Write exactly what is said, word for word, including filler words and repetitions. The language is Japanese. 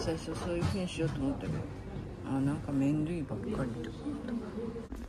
最初そういうふうにしようと思ったけど、あなんか麺類ばっかりってこと。